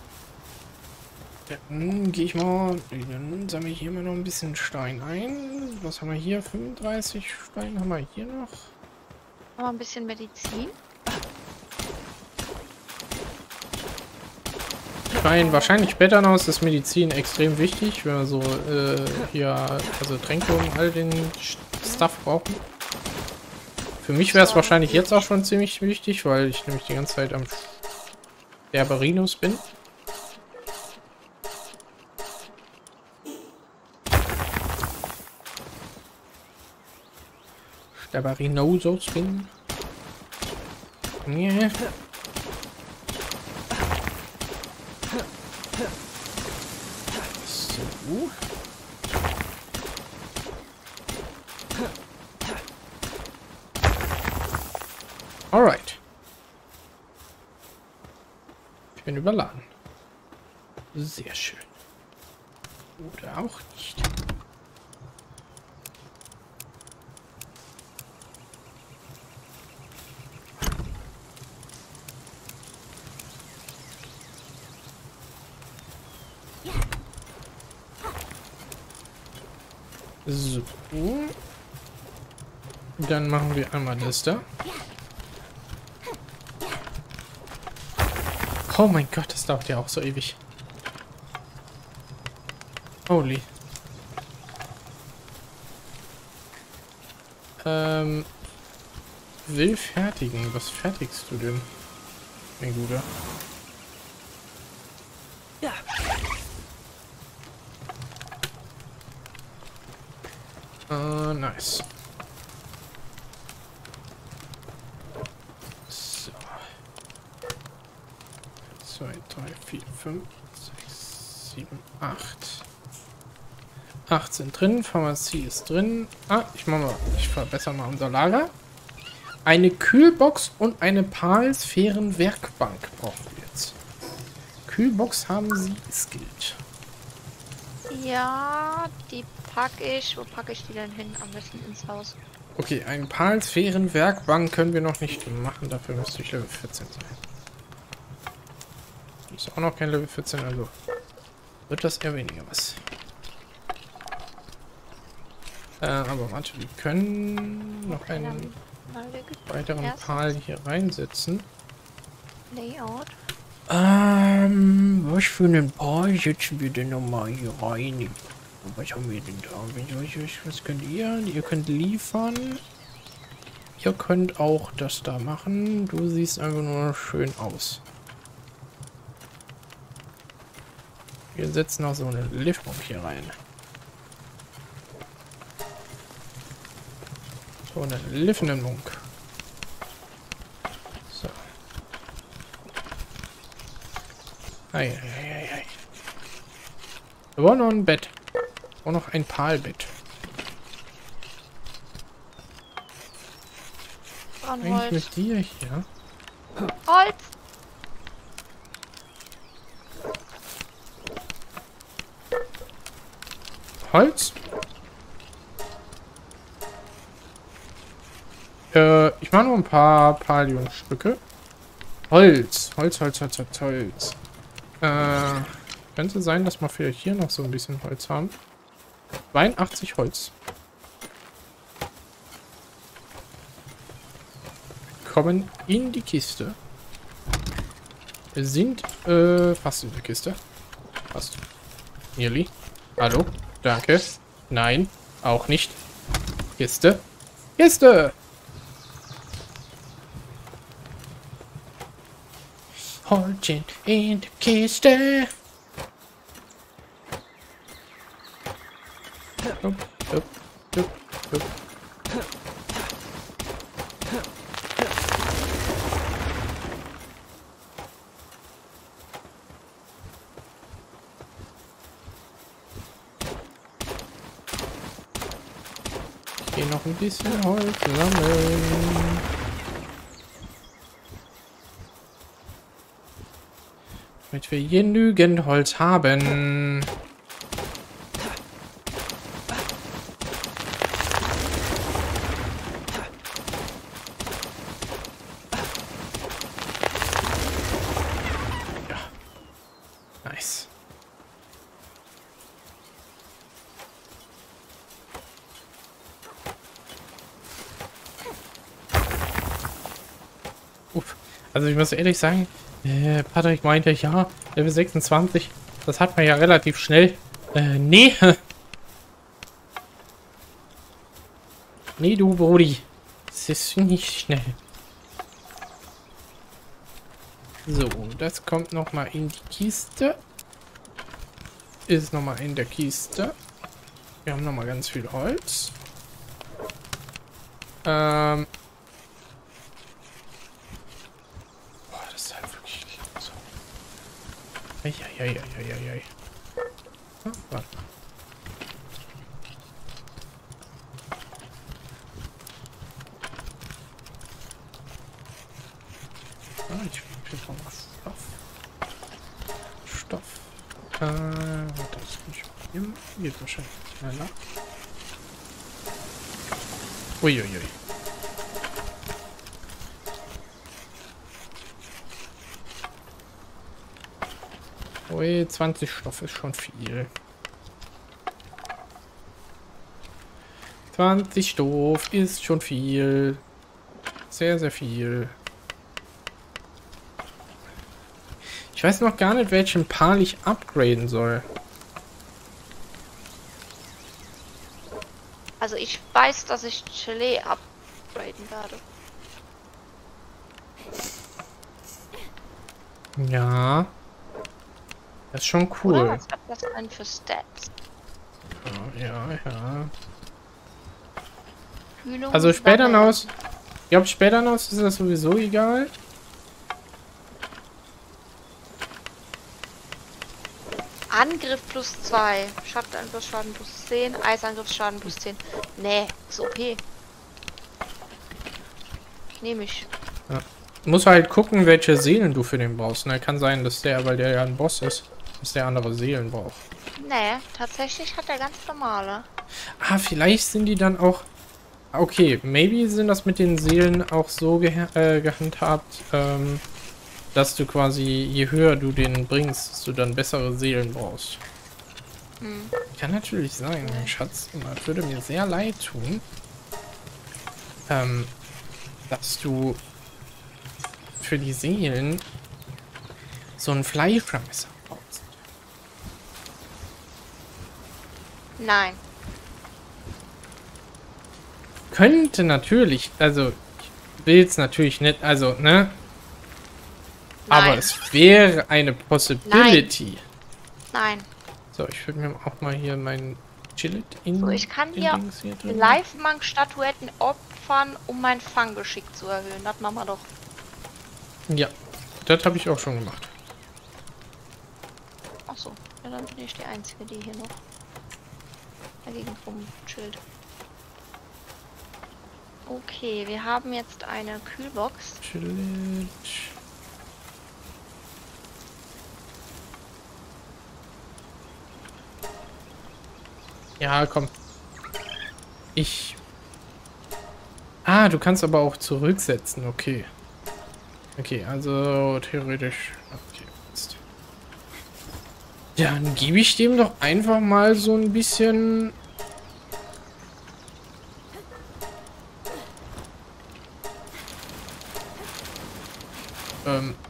Speaker 1: Dann gehe ich mal, dann sammle ich hier mal noch ein bisschen Stein ein. Was haben wir hier? fünfunddreißig Stein haben wir hier noch.
Speaker 2: Mal ein bisschen Medizin.
Speaker 1: Ich meine, wahrscheinlich später noch ist das Medizin extrem wichtig, wenn wir so äh, hier, also Tränke und all den Stuff brauchen. Für mich wäre es wahrscheinlich jetzt auch schon ziemlich wichtig, weil ich nämlich die ganze Zeit am Sterberinus bin. Sterberinosos bin. Yeah. So. Alright. Ich bin überladen. Sehr schön. Oder auch nicht. So. Dann machen wir einmal das da. Oh mein Gott, das dauert ja auch so ewig. Holy. Ähm. Will fertigen. Was fertigst du denn? Mein Guter.
Speaker 3: Ja.
Speaker 1: Uh, nice. So. zwei, drei, vier, fünf, sechs, sieben, acht. acht sind drin. Pharmazie ist drin. Ah, ich mach mal. Ich verbessere mal unser Lager. Eine Kühlbox und eine Palsphären-Werkbank brauchen wir jetzt. Kühlbox haben sie skillt.
Speaker 2: Ja, die packe ich. Wo packe ich die denn hin? Am besten ins Haus.
Speaker 1: Okay, eine Palsphären-Werkbank können wir noch nicht machen. Dafür müsste ich Level vierzehn sein. Ist auch noch kein Level vierzehn, also wird das eher weniger was. Äh, aber warte, wir können noch einen weiteren Pal hier reinsetzen.
Speaker 2: Layout.
Speaker 1: Ähm, was für einen Pal setzen wir denn nochmal hier rein? Was haben wir denn da? Was könnt ihr? Ihr könnt liefern. Ihr könnt auch das da machen. Du siehst einfach nur schön aus. Wir setzen noch so eine Liftbank hier rein. So eine Liftbank. So. Ei, ei, ei, ei. Wir wollen noch ein Bett. Und noch ein Palbett. Eigentlich mit dir hier.
Speaker 2: Holz!
Speaker 1: Holz? Äh, ich mache nur ein paar Palionstücke. Holz. Holz, Holz, Holz, Holz, Holz. Äh, könnte sein, dass wir vielleicht hier noch so ein bisschen Holz haben. zweiundachtzig Holz. Kommen in die Kiste. Wir sind äh, fast in der Kiste. Fast. Nearly. Hallo? Danke. Nein. Auch nicht. Kiste. Kiste! Holzchen in der Kiste. Hup, hup, hup, hup. Ich gehe noch ein bisschen Holz sammeln. Damit wir genügend Holz haben. Ja. Nice. Uff. Also ich muss ehrlich sagen, äh, Patrick meinte, ja, Level sechsundzwanzig, das hat man ja relativ schnell. Äh, nee. Nee, du Brody. Das ist nicht schnell. So, das kommt nochmal in die Kiste. Ist nochmal in der Kiste. Wir haben nochmal ganz viel Holz. Ähm. Boah, das ist halt wirklich so. Eieieiei. Ah, warte. Ah, ich brauche noch Stoff. Stoff. Äh, warte, das kann ich hier. Geht wahrscheinlich schneller. Uiuiui. Ui, zwanzig Stoff ist schon viel. zwanzig Stoff ist schon viel. Sehr, sehr viel. Ich weiß noch gar nicht, welchen Pal ich upgraden soll.
Speaker 2: Also ich weiß, dass ich Chile upgraden werde.
Speaker 1: Ja. Das ist schon
Speaker 2: Oder
Speaker 1: cool.
Speaker 2: was hat das denn für Stats?
Speaker 1: Ja, ja, ja.
Speaker 2: Kühlung,
Speaker 1: Also später
Speaker 2: Wärme.
Speaker 1: aus. Ich glaube, später aus ist das sowieso egal.
Speaker 2: Angriff plus zwei, Schattenangriffsschaden plus zehn, Eisangriffsschaden plus zehn. Nee, ist O P. Nehme ich.
Speaker 1: Ja. Muss halt gucken, welche Seelen du für den brauchst. Ne? Kann sein, dass der, weil der ja ein Boss ist, dass der andere Seelen braucht.
Speaker 2: Nee, tatsächlich hat er ganz normale.
Speaker 1: Ah, vielleicht sind die dann auch. Okay, maybe sind das mit den Seelen auch so geha äh, gehandhabt, ähm, dass du quasi, je höher du den bringst, dass du dann bessere Seelen brauchst.
Speaker 2: Hm.
Speaker 1: Kann natürlich sein, mein Schatz. Das würde mir sehr leid tun, ähm, dass du für die Seelen so ein Fleischmesser brauchst.
Speaker 2: Nein.
Speaker 1: Könnte natürlich, also ich will es natürlich nicht, also, ne? Aber
Speaker 2: Nein.
Speaker 1: es wäre eine Possibility.
Speaker 2: Nein.
Speaker 1: So, ich würde mir auch mal hier meinen Chillet in.
Speaker 2: So, ich kann
Speaker 1: in
Speaker 2: hier
Speaker 1: Dings hier drin.
Speaker 2: Live-Monk-Statuetten opfern, um mein Fanggeschick zu erhöhen. Das machen wir doch.
Speaker 1: Ja, das habe ich auch schon gemacht.
Speaker 2: Achso, ja, dann bin ich die Einzige, die hier noch dagegen rumchillt. Okay, wir haben jetzt eine Kühlbox.
Speaker 1: Chillet. Ja, komm. Ich. Ah, du kannst aber auch zurücksetzen, okay. Okay, also theoretisch. Okay, jetzt. Ja, dann gebe ich dem doch einfach mal so ein bisschen. Ähm.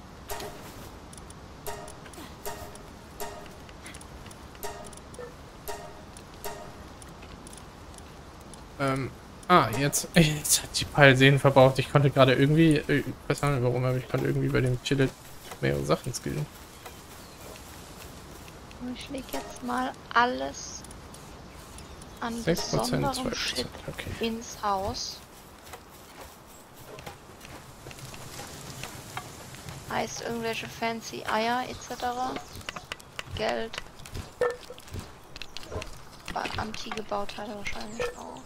Speaker 1: Ähm. Ah, jetzt, jetzt hat die Peilsehen verbraucht. Ich konnte gerade irgendwie, ich weiß nicht warum, aber ich konnte irgendwie bei dem Chillet mehrere Sachen skillen.
Speaker 2: Ich lege jetzt mal alles an
Speaker 1: sechs Prozent, zwei
Speaker 2: besonderem Shit
Speaker 1: Prozent, okay.
Speaker 2: ins Haus. Heißt irgendwelche fancy Eier et cetera. Geld. Antike Bauteile wahrscheinlich auch.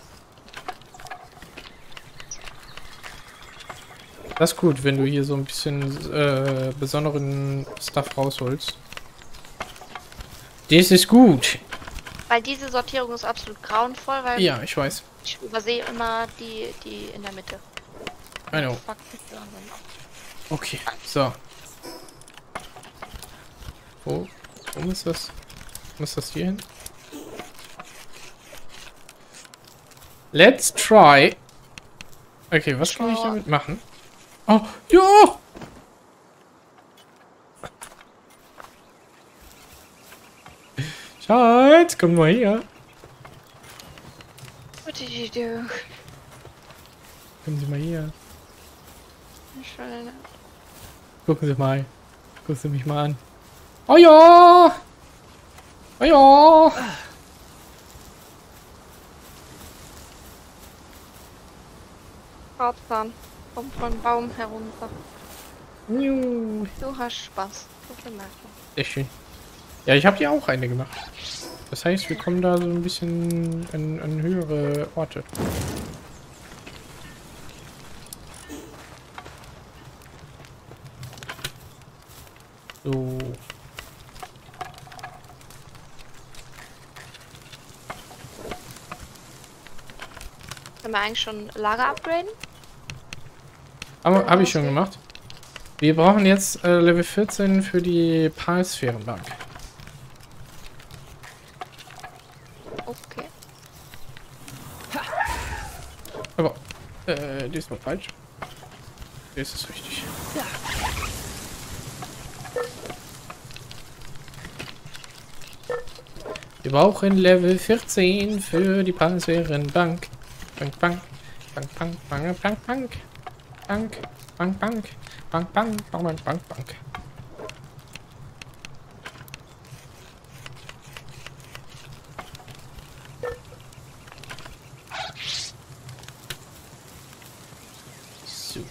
Speaker 1: Das ist gut, wenn du hier so ein bisschen äh, besonderen Stuff rausholst. Das ist gut.
Speaker 2: Weil diese Sortierung ist absolut grauenvoll, weil
Speaker 1: Ja, ich weiß.
Speaker 2: ich übersehe immer die, die in der Mitte.
Speaker 1: I know.
Speaker 2: Fuck,
Speaker 1: Okay, so. Wo? Wo muss das? Muss das hier hin? Let's try. Okay, was kann ich damit machen? Oh, ja! Schatz, komm mal her.
Speaker 2: What did you do?
Speaker 1: Kommen Sie mal her.
Speaker 2: Schön.
Speaker 1: Gucken Sie mal. Gucken Sie mich mal an. Oh ja! Oh ja!
Speaker 2: Tarzan, komm vom Baum herunter.
Speaker 1: Juhu.
Speaker 2: Du hast Spaß. Das merkt man.
Speaker 1: Sehr schön. Ja, ich habe hier auch eine gemacht. Das heißt, wir kommen da so ein bisschen an, an höhere Orte. So.
Speaker 2: Können wir eigentlich schon Lager upgraden?
Speaker 1: Aber habe ich schon gemacht. Wir brauchen jetzt äh, Level vierzehn für die Palsphärenbank.
Speaker 2: Okay.
Speaker 1: Aber, äh, die ist noch falsch. Die ist es richtig.
Speaker 3: Ja.
Speaker 1: Wir brauchen Level vierzehn für die Palsphärenbank. Bank, Bank, Bank, Bank, Bank, Bank, Bank, Bank, Bank, Bank, Bank, Bank, Bank, Bank, Bank. So.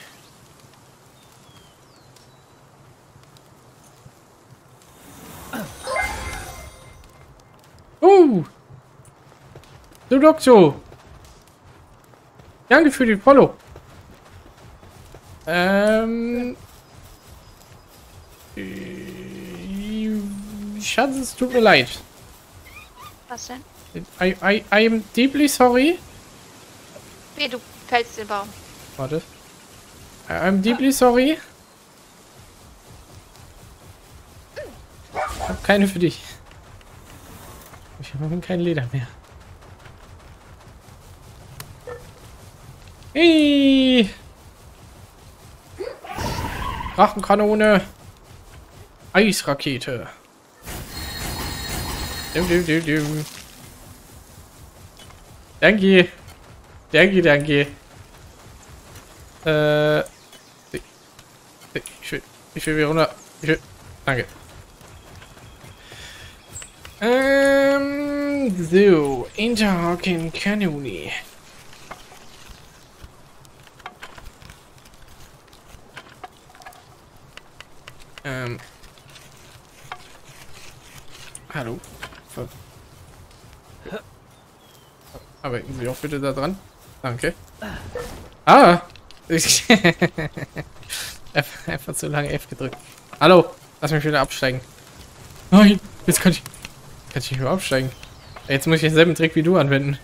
Speaker 1: Oh! Du Doktor! Danke für die Follow. Ähm. äh, Schatz, es tut mir leid.
Speaker 2: Was denn?
Speaker 1: I, I, I am deeply sorry.
Speaker 2: Wie, du fällst den Baum.
Speaker 1: Warte. I am deeply sorry. Ich hab keine für dich. Ich habe kein Leder mehr. Hey! Drachenkanone. Eisrakete. Dum, dum, dum, dum. Danke. Danke, danke. Äh. Ich will, ich will wieder runter. Ich will, danke. Ähm, so. Interhaken Kanone. Ähm. Hallo. So. Arbeiten Sie auch bitte da dran. Danke. Ah! Ich einfach zu lange F gedrückt. Hallo! Lass mich wieder absteigen. Nein! Jetzt kann ich. Kann ich nicht mehr aufsteigen. Jetzt muss ich denselben Trick wie du anwenden.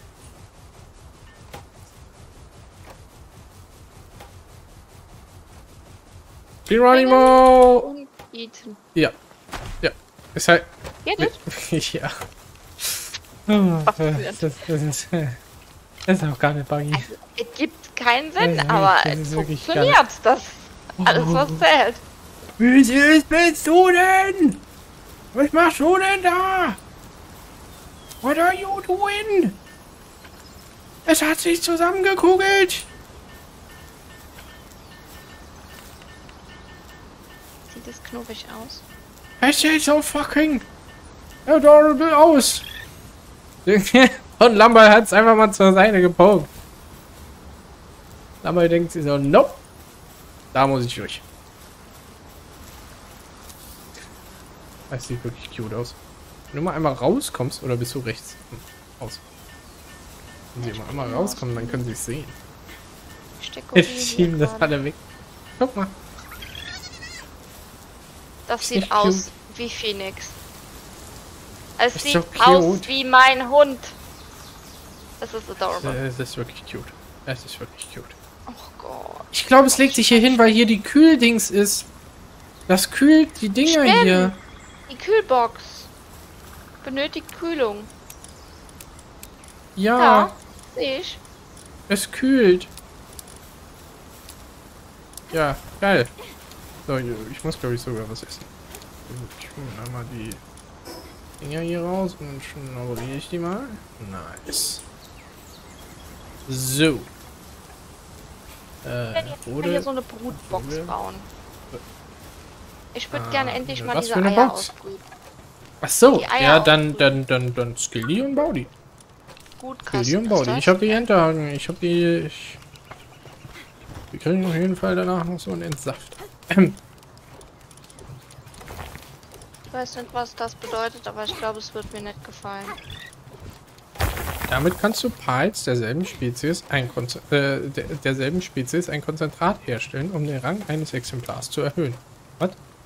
Speaker 1: Geronimo!
Speaker 2: Und eaten.
Speaker 1: Ja. Ja. Ist halt.
Speaker 2: Geht es?
Speaker 1: Ja. Oh, das, das, ist, das ist auch gar nicht buggy.
Speaker 2: Also, es gibt keinen Sinn,
Speaker 1: Das ist
Speaker 2: aber
Speaker 1: wirklich- das
Speaker 2: es
Speaker 1: ist wirklich
Speaker 2: funktioniert. Das ist alles, was zählt.
Speaker 1: Was bist du denn? Was machst du denn da? What are you doing? Es hat sich zusammengekugelt.
Speaker 2: Sieht es knubbig aus?
Speaker 1: Es sieht so fucking adorable aus. Und Lambert hat es einfach mal zur Seite gepokt. Lambert denkt sich so, nope. Da muss ich durch. Das sieht wirklich cute aus. Wenn du mal einmal rauskommst, oder bist du rechts? Hm, raus. Wenn sie mal einmal rauskommen, dann können sie es sehen.
Speaker 2: Ich stecke
Speaker 1: Jetzt schieben das alle weg. Guck mal.
Speaker 2: Das
Speaker 1: Ist
Speaker 2: sieht
Speaker 1: nicht
Speaker 2: aus wie Phoenix. Es
Speaker 1: Ist
Speaker 2: sieht
Speaker 1: so
Speaker 2: aus
Speaker 1: cute.
Speaker 2: wie mein Hund. Es ist adorable.
Speaker 1: Es ist wirklich cute. Es ist wirklich cute.
Speaker 2: Oh Gott.
Speaker 1: Ich glaube, es legt sich hier hin, weil hier die Kühldings ist. Das kühlt die Dinger
Speaker 2: Stimmt.
Speaker 1: hier.
Speaker 2: Die Kühlbox benötigt Kühlung.
Speaker 1: Ja,
Speaker 2: Ja, sehe ich.
Speaker 1: es kühlt. Ja, geil. So, ich muss glaube ich sogar was essen. Ich hole einmal die Dinger hier raus und dann schnabuliere ich die mal. Nice. So. Äh,
Speaker 2: Ich werde
Speaker 1: oder
Speaker 2: hier so eine Brutbox
Speaker 1: oder-
Speaker 2: bauen. Ich würde
Speaker 1: Ah,
Speaker 2: gerne endlich mal
Speaker 1: was
Speaker 2: diese
Speaker 1: für eine
Speaker 2: Eier
Speaker 1: Box?
Speaker 2: ausbrüten.
Speaker 1: Ach so,
Speaker 2: Die Eier
Speaker 1: ja, dann,
Speaker 2: ausbrüten.
Speaker 1: dann, dann, dann skill die und bau die.
Speaker 2: Gut,
Speaker 1: Skill die
Speaker 2: Kasten
Speaker 1: und bau
Speaker 2: ist
Speaker 1: die.
Speaker 2: das.
Speaker 1: Ich habe die Enterhaken, ich habe die, ich... Wir kriegen auf jeden Fall danach noch so einen Entsaft. Ähm,
Speaker 2: Ich weiß nicht, was das bedeutet, aber ich glaube, es wird mir nicht gefallen.
Speaker 1: damit kannst du Pals derselben Spezies ein Konze äh, der, derselben Spezies ein Konzentrat herstellen, um den Rang eines Exemplars zu erhöhen. Was?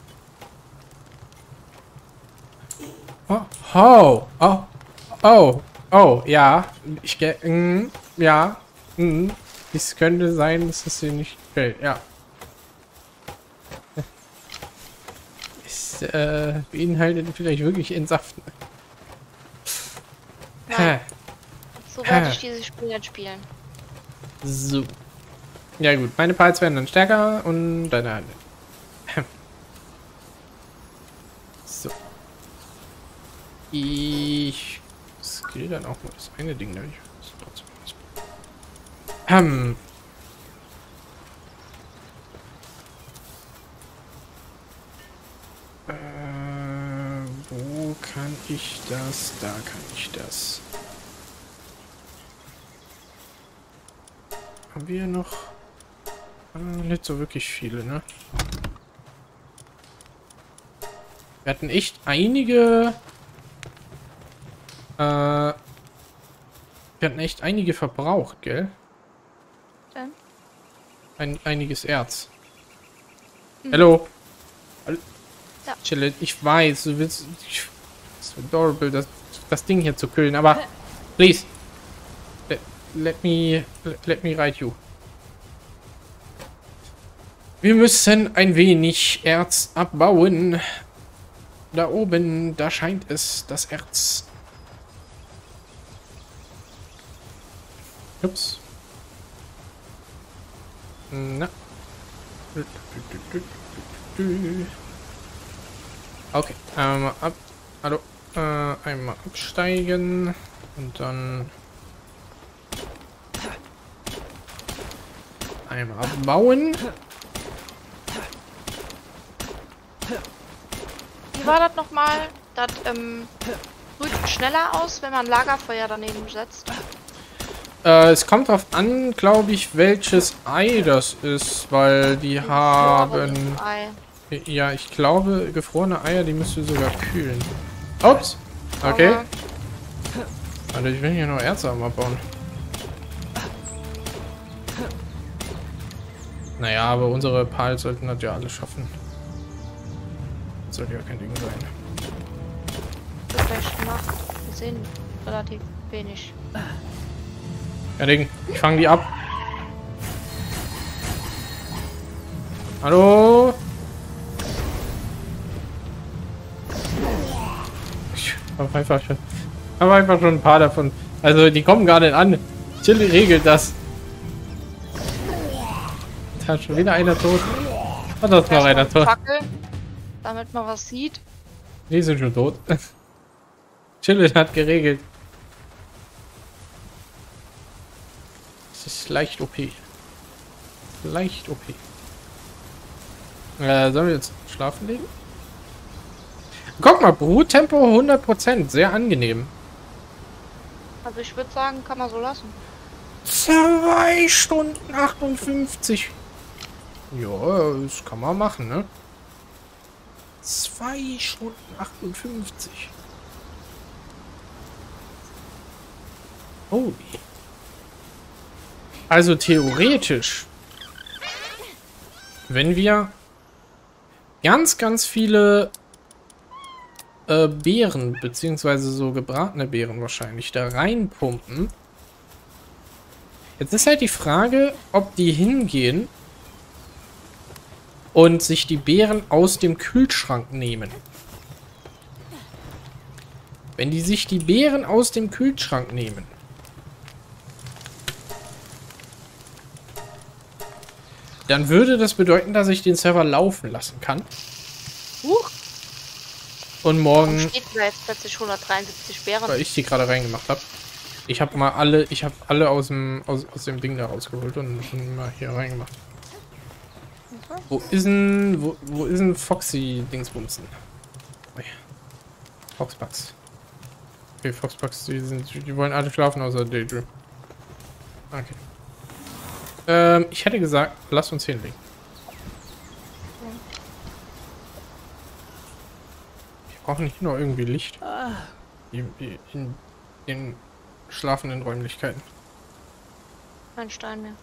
Speaker 1: Oh, oh, oh, oh, oh, ja, ich ge mm, ja, mm, es könnte sein, dass es dir nicht gefällt, ja. Es äh, beinhaltet vielleicht wirklich Entsaften.
Speaker 2: Nein,
Speaker 1: Hä.
Speaker 2: so werde
Speaker 1: Hä.
Speaker 2: ich dieses Spiel nicht spielen.
Speaker 1: So. Ja gut, meine Pals werden dann stärker und deine halt nicht. So. Ich skill dann auch mal das eine Ding, nämlich. Ähm. Äh, wo kann ich das? Da kann ich das. Haben wir noch äh, nicht so wirklich viele, ne? Wir hatten echt einige äh, wir hatten echt einige verbraucht, gell?
Speaker 2: Dann?
Speaker 1: Ein, einiges Erz.
Speaker 2: Mhm.
Speaker 1: Hallo? Hallo?
Speaker 2: Ja.
Speaker 1: Chill, ich weiß, du willst... Ich, es ist adorable, das, das Ding hier zu killen, aber... Please. Let, let me... Let me ride you. Wir müssen ein wenig Erz abbauen. Da oben, da scheint es das Erz. Ups. Na. Okay, einmal ab. Hallo. Äh, einmal absteigen. Und dann. Einmal abbauen.
Speaker 2: Wie war das nochmal? Das ähm, brüht schneller aus, wenn man Lagerfeuer daneben setzt.
Speaker 1: Äh, es kommt drauf an, glaube ich, welches Ei das ist, weil die haben...
Speaker 2: Gefrorenes Ei.
Speaker 1: Ja, ich glaube, gefrorene Eier, die müsst ihr sogar kühlen. Ups. Okay.
Speaker 2: Aber
Speaker 1: Alter, ich will hier noch Erze am abbauen. Naja, aber unsere Pals sollten das ja alle schaffen. Das sollte ja kein Ding sein.
Speaker 2: wird gleich gemacht. Wir sehen relativ wenig.
Speaker 1: Ja, Ding. Ich fange die ab. Hallo? Ich hab einfach schon, hab einfach schon ein paar davon. Also, die kommen gar nicht an. Chili regelt das. Da hat schon wieder einer tot. Hat das noch einer tot?
Speaker 2: Fackel, damit man was sieht.
Speaker 1: Die sind schon tot. Chili hat geregelt. Das ist leicht O P. Leicht O P. Äh, sollen wir jetzt schlafen legen? Guck mal, Bruttempo hundert Prozent. Sehr angenehm.
Speaker 2: Also ich würde sagen, kann man so lassen.
Speaker 1: zwei Stunden achtundfünfzig. Ja, das kann man machen, ne? zwei Stunden achtundfünfzig. Holy. Also theoretisch, wenn wir ganz, ganz viele äh, Beeren, beziehungsweise so gebratene Beeren wahrscheinlich, da reinpumpen. Jetzt ist halt die Frage, ob die hingehen und sich die Beeren aus dem Kühlschrank nehmen. Wenn die sich die Beeren aus dem Kühlschrank nehmen, Dann würde das bedeuten, dass ich den Server laufen lassen kann.
Speaker 2: Huch.
Speaker 1: Und
Speaker 2: Warum
Speaker 1: morgen,
Speaker 2: steht da jetzt plötzlich hundertdreiundsiebzig Bären?
Speaker 1: weil ich die gerade reingemacht habe. Ich habe mal alle, ich habe alle aus dem, aus, aus dem Ding da rausgeholt und, und mal hier reingemacht.
Speaker 2: Okay.
Speaker 1: Wo ist denn, wo, wo ist denn Foxy Dingsbumsen? Oh ja. Foxbugs. Okay, Foxbugs, die sind, die wollen alle schlafen außer Daedream. Okay. Ähm, ich hätte gesagt, lass uns hinlegen. Wir brauchen hier noch irgendwie Licht. In, in den schlafenden Räumlichkeiten.
Speaker 2: Kein Stein mehr.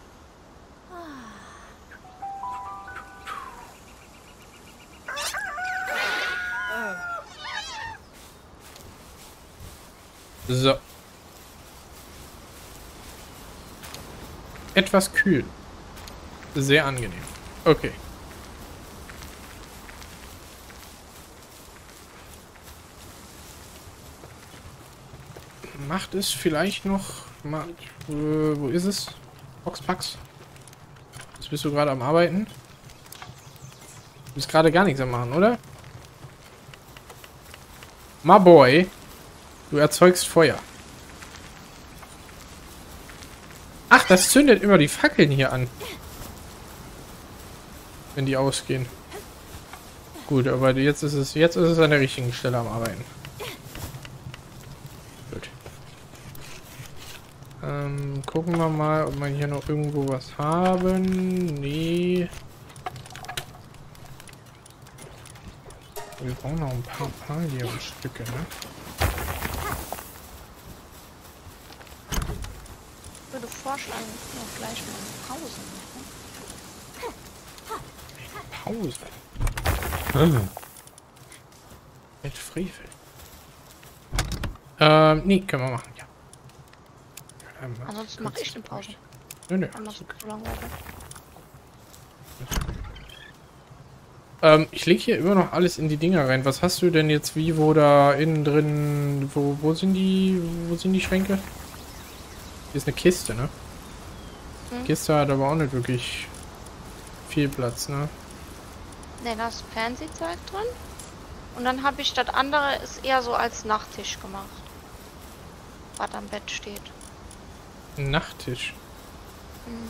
Speaker 1: So. Etwas kühl. Sehr angenehm. Okay. Macht es vielleicht noch mal, äh, wo ist es? Foxpax. Jetzt bist du gerade am Arbeiten. Du bist gerade gar nichts am machen, oder? My boy. Du erzeugst Feuer. Ach, das zündet immer die Fackeln hier an. Wenn die ausgehen. Gut, aber jetzt ist es jetzt ist es an der richtigen Stelle am Arbeiten. Gut. Ähm, gucken wir mal, ob wir hier noch irgendwo was haben. Nee. Wir brauchen noch ein paar Palium-Stücke, ne?
Speaker 2: Ich würde vorschlagen, wir können auch gleich mal eine Pause machen.
Speaker 1: Pause? Hm. Mit Frevel. Ähm, nee, können wir machen, ja. Ähm,
Speaker 2: Ansonsten mache ich eine Pause.
Speaker 1: Nö, nö.
Speaker 2: Dann machst du so lange weiter.
Speaker 1: Ähm, ich lege hier immer noch alles in die Dinger rein. Was hast du denn jetzt wie, wo da innen drin, wo, wo sind die, wo sind die Schränke? Hier ist eine Kiste, ne?
Speaker 2: Hm.
Speaker 1: Kiste hat aber auch nicht wirklich viel Platz, ne?
Speaker 2: Ne, da ist Fernsehzeug drin. Und dann habe ich das andere ist eher so als Nachttisch gemacht. Was am Bett steht.
Speaker 1: Ein Nachttisch.
Speaker 2: Hm.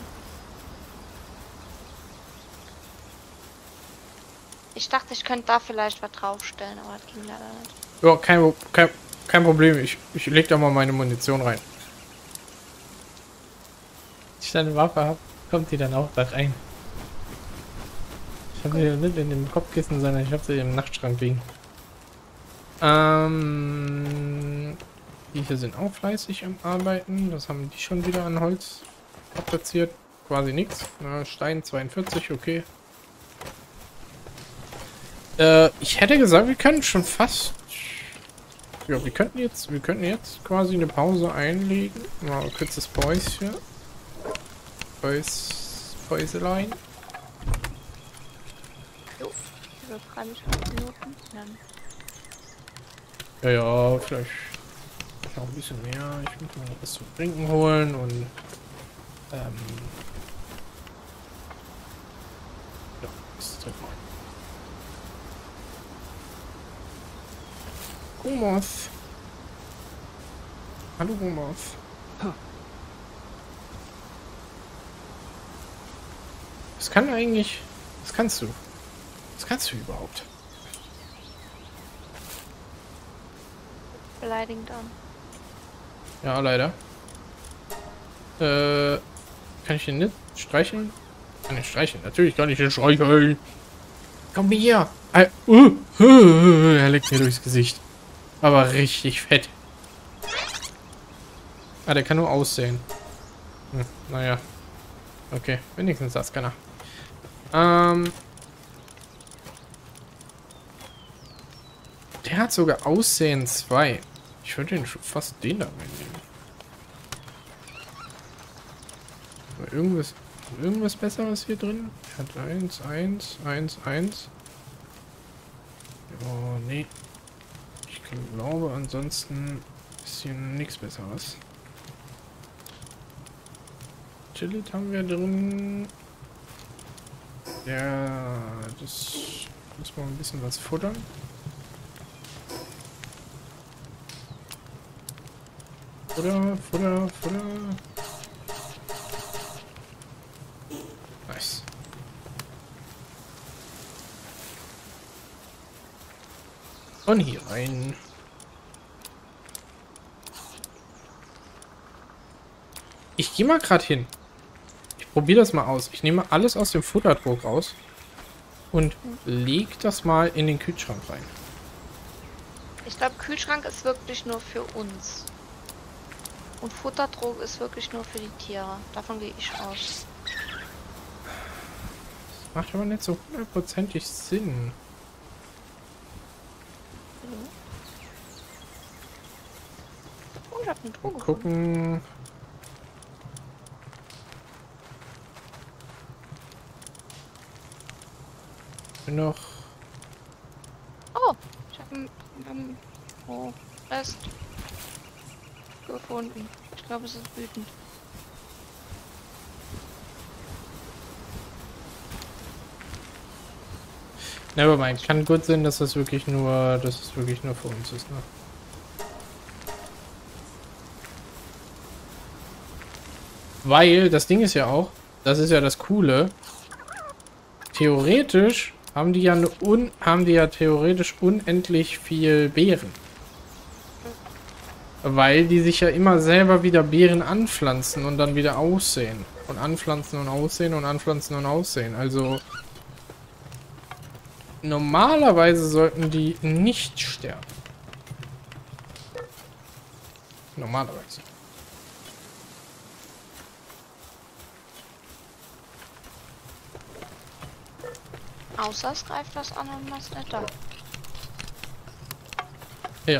Speaker 2: Ich dachte, ich könnte da vielleicht was draufstellen, aber das ging leider nicht.
Speaker 1: Ja, kein, kein, kein Problem. Ich, ich leg da mal meine Munition rein. Wenn ich dann eine Waffe habe, kommt die dann auch da rein. Ich habe die nicht in dem Kopfkissen, sondern ich habe sie im Nachtschrank liegen. Ähm, die hier sind auch fleißig am Arbeiten. Das haben die schon wieder an Holz platziert. Quasi nichts. Stein zweiundvierzig, okay. Äh, ich hätte gesagt, wir können schon fast. Ja, wir könnten jetzt, wir könnten jetzt quasi eine Pause einlegen. Mal ein kurzes Päuschen. Päus, Päuselein.
Speaker 2: Jo, über drei bis fünf Minuten. Dann.
Speaker 1: Ja, ja, vielleicht noch ein bisschen mehr. Ich muss mal was zu trinken holen und ähm, ja, das trifft mal. Gumoth. Hallo Gumoth. Was kann eigentlich? Was kannst du? Was kannst du überhaupt?
Speaker 2: Beleidigend an.
Speaker 1: Ja, leider. Äh, kann ich den nicht streicheln? Kann ich streicheln? Natürlich kann ich den streicheln. Komm hier. Äh, uh, uh, er leckt mir durchs Gesicht. Aber richtig fett. Ah, der kann nur aussehen. Hm, naja. Okay, wenigstens das kann er. Ähm. Der hat sogar Aussehen zwei. Ich würde den schon fast den da reinnehmen. Aber irgendwas, irgendwas Besseres hier drin? Er hat eins, eins, eins, eins. Oh, nee. Ich glaube, ansonsten ist hier nichts Besseres. Chillit haben wir drin. Ja, das muss man ein bisschen was futtern. Futter, Futter, Futter. Nice. Und hier rein. Ich gehe mal gerade hin. Ich probiere das mal aus. Ich nehme alles aus dem Futterdruck raus und leg das mal in den Kühlschrank rein.
Speaker 2: Ich glaube, Kühlschrank ist wirklich nur für uns. Und Futterdruck ist wirklich nur für die Tiere. Davon gehe ich aus.
Speaker 1: Das macht aber nicht so hundertprozentig Sinn.
Speaker 2: Oh, ich hab eine Truhe
Speaker 1: Mal
Speaker 2: gefunden.
Speaker 1: gucken. Noch.
Speaker 2: Oh, ich habe einen, einen oh, Rest gefunden. Ich glaube, es ist wütend.
Speaker 1: Nevermind. Kann gut sein, dass das wirklich nur, dass es wirklich nur für uns ist, ne? Weil das Ding ist ja auch, das ist ja das Coole. Theoretisch haben die ja eine un, haben die ja theoretisch unendlich viel Beeren. Weil die sich ja immer selber wieder Beeren anpflanzen und dann wieder aussehen. Und anpflanzen und aussehen und anpflanzen und aussehen. Also normalerweise sollten die nicht sterben. Normalerweise.
Speaker 2: Außer es greift was an und was nicht da.
Speaker 1: Ja.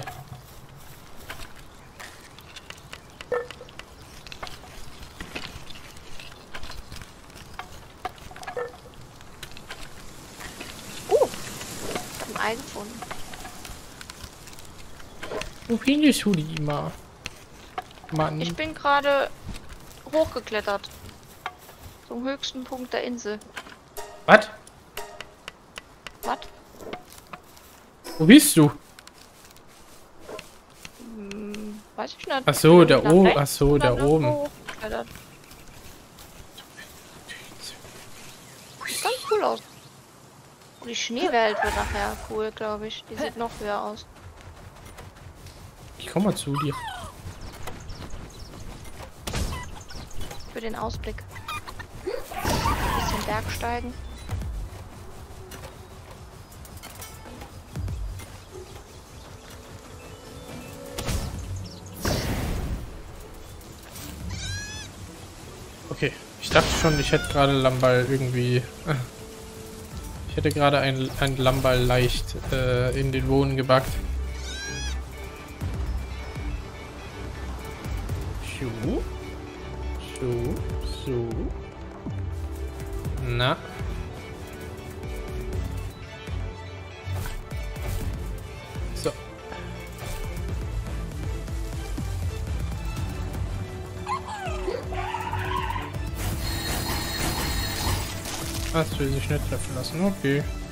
Speaker 2: Uh, ich habe ein Ei gefunden.
Speaker 1: Wo findest du die immer? Mann.
Speaker 2: Ich bin gerade hochgeklettert. Zum höchsten Punkt der Insel.
Speaker 1: Was?
Speaker 2: Was?
Speaker 1: Wo bist du?
Speaker 2: Hm, weiß ich nicht.
Speaker 1: Ach so,
Speaker 2: Ich bin
Speaker 1: da
Speaker 2: nach
Speaker 1: oben.
Speaker 2: rechts
Speaker 1: Ach so,
Speaker 2: und
Speaker 1: da
Speaker 2: dann irgendwo
Speaker 1: oben.
Speaker 2: hochgeklettert. Sieht ganz cool aus. Und die Schneewelt wird nachher cool, glaube ich. Die sieht noch höher aus.
Speaker 1: Ich komm mal zu dir.
Speaker 2: Für den Ausblick. Ein bisschen Bergsteigen.
Speaker 1: Okay, ich dachte schon, ich hätte gerade Lammball irgendwie... Ich hätte gerade ein, ein Lammball leicht äh, in den Boden gebackt. So. So. So. Na. So. Das will sich nicht treffen lassen. Okay.